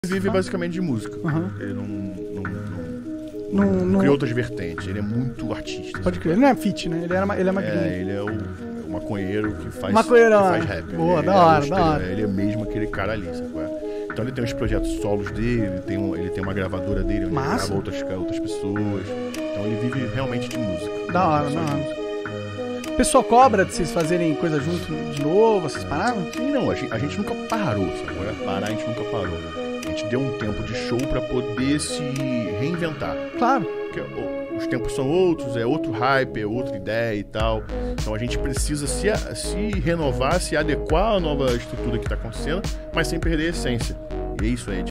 vive basicamente de música. Ele não criou outras vertentes. Ele é muito artista. Pode crer. Ele não é fit, né? Ele é magrinho. Ele é o maconheiro que faz rap. Boa, da hora. Ele é mesmo aquele cara ali, sabe? Então ele tem os projetos solos dele, ele tem uma gravadora dele, onde ele grava outras pessoas. Então ele vive realmente de música. Da hora. O pessoal cobra de vocês fazerem coisa junto de novo, vocês pararam? Sim, não, a gente nunca parou, sabe? Parar a gente nunca parou. A gente deu um tempo de show pra poder se reinventar. Claro. Porque os tempos são outros, é outro hype, é outra ideia e tal. Então a gente precisa se renovar, se adequar à nova estrutura que tá acontecendo, mas sem perder a essência. E é isso aí.